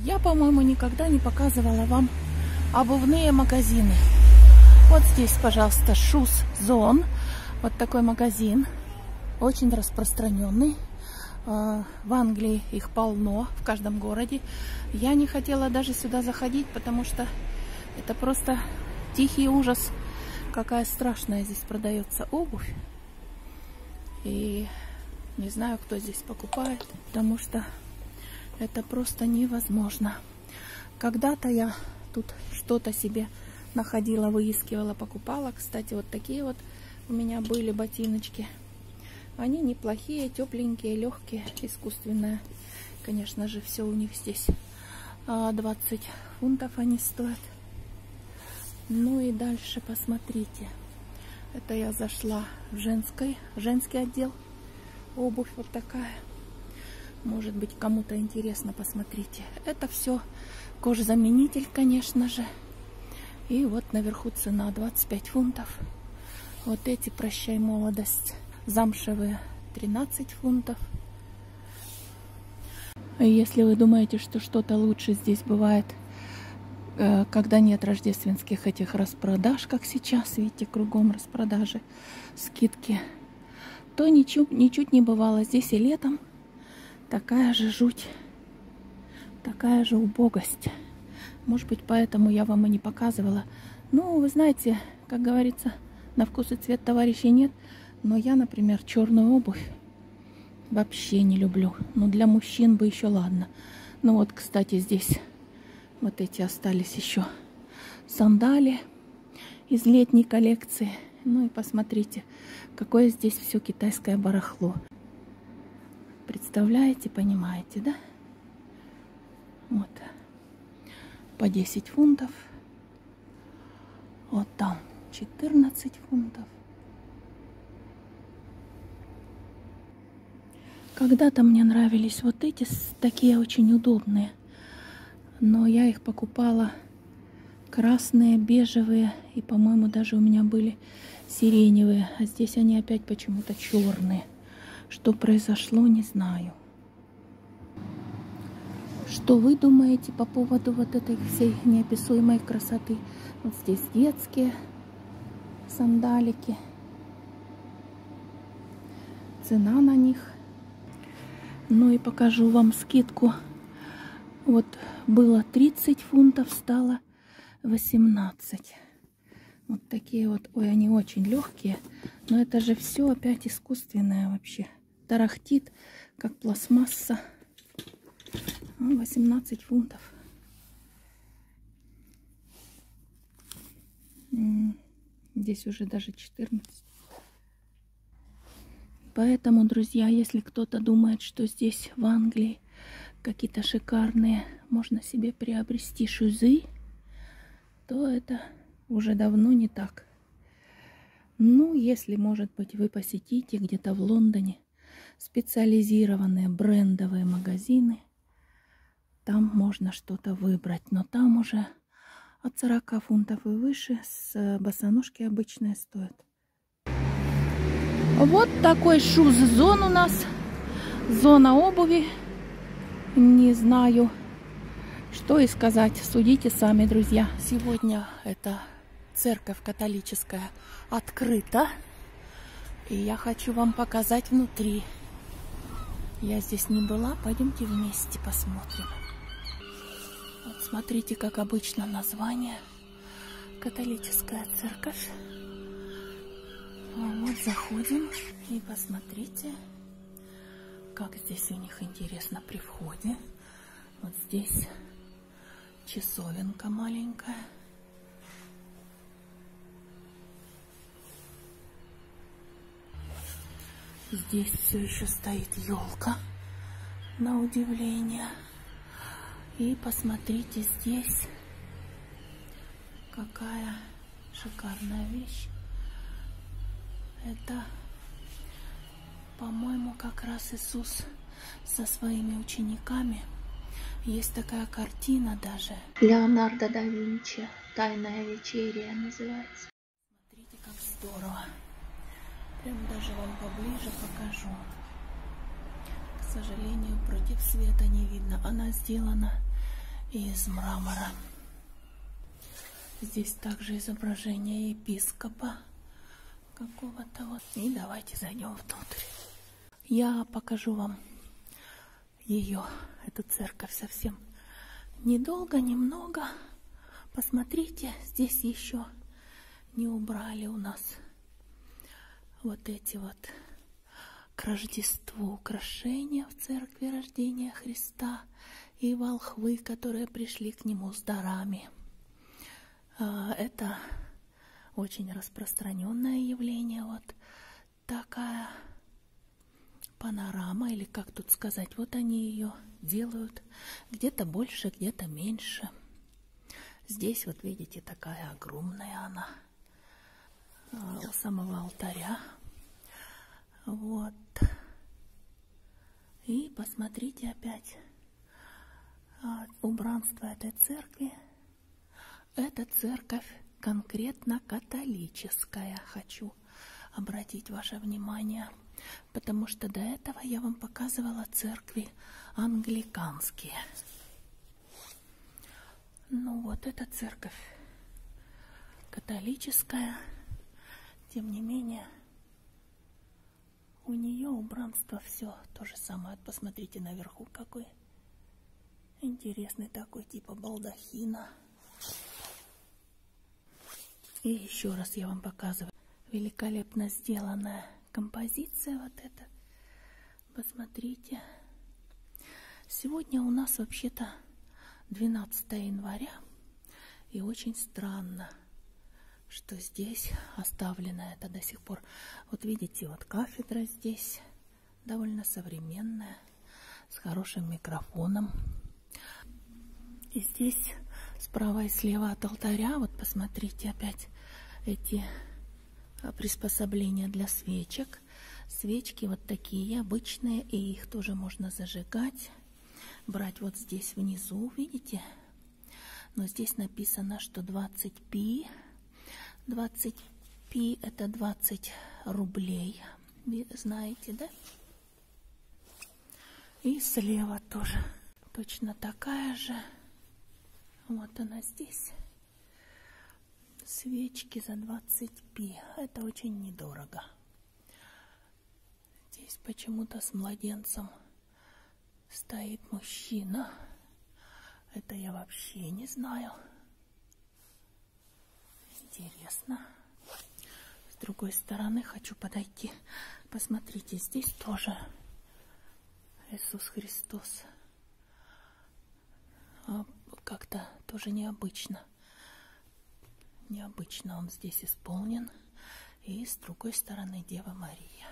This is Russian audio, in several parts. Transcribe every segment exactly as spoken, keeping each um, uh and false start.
Я, по-моему, никогда не показывала вам обувные магазины. Вот здесь, пожалуйста, Shoes Zone. Вот такой магазин. Очень распространенный. В Англии их полно, в каждом городе. Я не хотела даже сюда заходить, потому что это просто тихий ужас. Какая страшная здесь продается обувь. И не знаю, кто здесь покупает, потому что это просто невозможно. Когда-то я тут что-то себе находила, выискивала, покупала. Кстати, вот такие вот у меня были ботиночки. Они неплохие, тепленькие, легкие, искусственные. Конечно же, все у них здесь двадцать фунтов они стоят. Ну и дальше посмотрите. Это я зашла в женской, женский отдел. Обувь вот такая. Может быть, кому-то интересно, посмотрите. Это все кожзаменитель, конечно же. И вот наверху цена двадцать пять фунтов. Вот эти «Прощай, молодость» замшевые тринадцать фунтов. Если вы думаете, что что-то лучше здесь бывает, когда нет рождественских этих распродаж, как сейчас, видите, кругом распродажи, скидки, то ничуть, ничуть не бывало. Здесь и летом такая же жуть, такая же убогость. Может быть, поэтому я вам и не показывала. Ну, вы знаете, как говорится, на вкус и цвет товарищей нет. Но я, например, черную обувь вообще не люблю. Ну, для мужчин бы еще ладно. Ну вот, кстати, здесь вот эти остались еще сандали из летней коллекции. Ну и посмотрите, какое здесь все китайское барахло. Представляете, понимаете, да? Вот. По десять фунтов. Вот там четырнадцать фунтов. Когда-то мне нравились вот эти, такие очень удобные. Но я их покупала красные, бежевые. И, по-моему, даже у меня были сиреневые. А здесь они опять почему-то черные. Что произошло, не знаю. Что вы думаете по поводу вот этой всей неописуемой красоты? Вот здесь детские сандалики. Цена на них. Ну и покажу вам скидку. Вот было тридцать фунтов, стало восемнадцать. Вот такие вот. Ой, они очень легкие. Но это же все опять искусственное вообще. Тарахтит, как пластмасса. восемнадцать фунтов. Здесь уже даже четырнадцать. Поэтому, друзья, если кто-то думает, что здесь в Англии какие-то шикарные, можно себе приобрести шузы, то это уже давно не так. Ну, если, может быть, вы посетите где-то в Лондоне специализированные брендовые магазины, там можно что-то выбрать. Но там уже от сорока фунтов и выше, с босоножки обычные стоят. Вот такой шуз-зон у нас. Зона обуви. Не знаю, что и сказать. Судите сами, друзья. Сегодня эта церковь католическая открыта. И я хочу вам показать внутри. Я здесь не была. Пойдемте вместе посмотрим. Вот смотрите, как обычно название. Католическая церковь. Вот заходим и посмотрите, как здесь у них интересно при входе. Вот здесь часовенка маленькая. Здесь все еще стоит елка, на удивление. И посмотрите здесь, какая шикарная вещь. Это, по-моему, как раз Иисус со своими учениками. Есть такая картина даже. Леонардо да Винчи. «Тайная вечеря» называется. Смотрите, как здорово. Прям даже вам поближе покажу. К сожалению, против света не видно. Она сделана из мрамора. Здесь также изображение епископа какого-то вот. И давайте зайдем внутрь. Я покажу вам ее, эту церковь, совсем недолго, немного. Посмотрите, здесь еще не убрали у нас вот эти вот к Рождеству украшения в церкви рождения Христа и волхвы, которые пришли к нему с дарами. Это очень распространенное явление. Вот такая панорама, или как тут сказать, вот они ее делают где-то больше, где-то меньше. Здесь вот видите, такая огромная она у самого алтаря. Вот. И посмотрите опять убранство этой церкви. Это церковь конкретно католическая, хочу обратить ваше внимание, потому что до этого я вам показывала церкви англиканские. Ну вот, эта церковь католическая, тем не менее, у нее убранство все то же самое. Посмотрите наверху, какой интересный такой, типа балдахина. И еще раз я вам показываю. Великолепно сделанная композиция вот эта. Посмотрите. Сегодня у нас вообще-то двенадцатое января. И очень странно, что здесь оставлено это до сих пор. Вот видите, вот кафедра здесь довольно современная, с хорошим микрофоном. И здесь справа и слева от алтаря, вот посмотрите опять эти приспособления для свечек. Свечки вот такие обычные, и их тоже можно зажигать. Брать вот здесь внизу, видите? Но здесь написано, что двадцать пи. двадцать пи это двадцать рублей. Вы знаете, да? И слева тоже точно такая же. Вот она здесь. Свечки за двадцать пи. Это очень недорого. Здесь почему-то с младенцем стоит мужчина. Это я вообще не знаю. Интересно. С другой стороны хочу подойти. Посмотрите, здесь тоже Иисус Христос. Как-то тоже необычно. Необычно он здесь исполнен. И с другой стороны Дева Мария.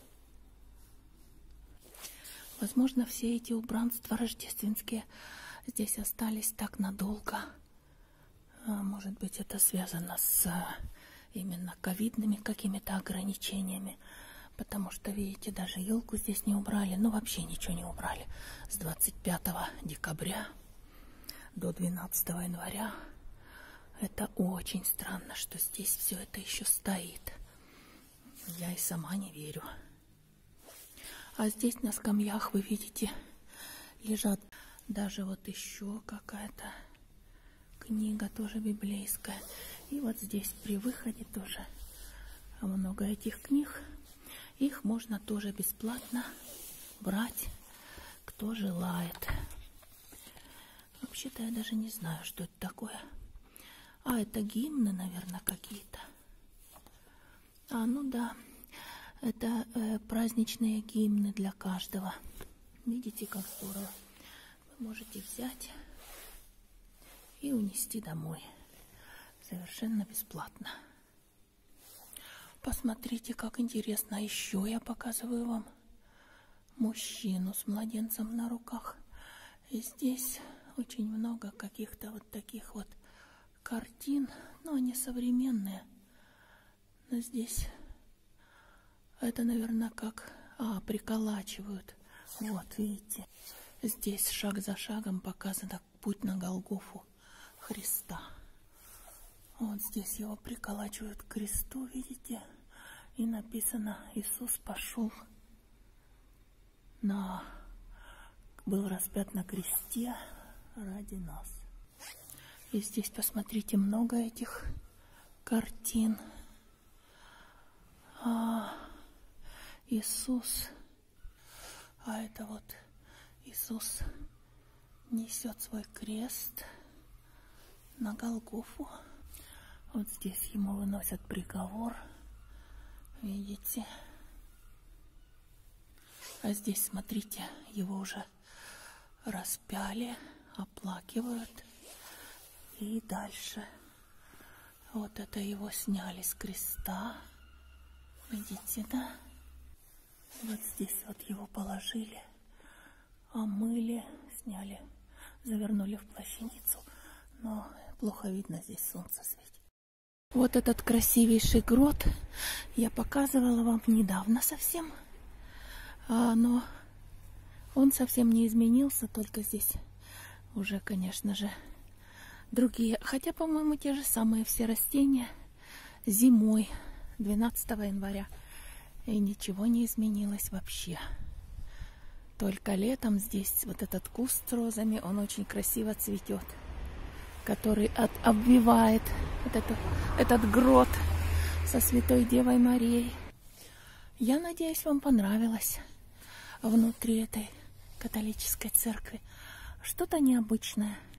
Возможно, все эти убранства рождественские здесь остались так надолго. Может быть, это связано с именно ковидными какими-то ограничениями. Потому что, видите, даже елку здесь не убрали. Ну, вообще ничего не убрали. С двадцать пятого декабря до двенадцатого января. Это очень странно, что здесь все это еще стоит. Я и сама не верю. А здесь на скамьях, вы видите, лежат даже вот еще какая-то книга, тоже библейская. И вот здесь при выходе тоже много этих книг. Их можно тоже бесплатно брать, кто желает. Вообще-то я даже не знаю, что это такое. А, это гимны, наверное, какие-то. А, ну да, это э, праздничные гимны для каждого. Видите, как здорово. Вы можете взять и унести домой. Совершенно бесплатно. Посмотрите, как интересно. Еще я показываю вам мужчину с младенцем на руках. И здесь очень много каких-то вот таких вот картин. Но они современные. Но здесь это, наверное, как а, приколачивают. Вот, видите. Здесь шаг за шагом показано путь на Голгофу Христа. Вот здесь его приколачивают к кресту, видите? И написано: Иисус пошел на... был распят на кресте. ради нас. И здесь, посмотрите, много этих картин. А, Иисус. А это вот Иисус несет свой крест на Голгофу. Вот здесь ему выносят приговор. Видите? А здесь, смотрите, его уже распяли, оплакивают. И дальше вот это его сняли с креста. Видите, да? Вот здесь вот его положили, омыли, сняли, завернули в плащаницу. Но плохо видно, здесь солнце светит. Вот этот красивейший грот я показывала вам недавно совсем. А, но он совсем не изменился, только здесь уже, конечно же, другие. Хотя, по-моему, те же самые все растения зимой, двенадцатого января. И ничего не изменилось вообще. Только летом здесь вот этот куст с розами, он очень красиво цветет, который от, обвивает вот эту, этот грот со Святой Девой Марией. Я надеюсь, вам понравилось внутри этой католической церкви. Что-то необычное.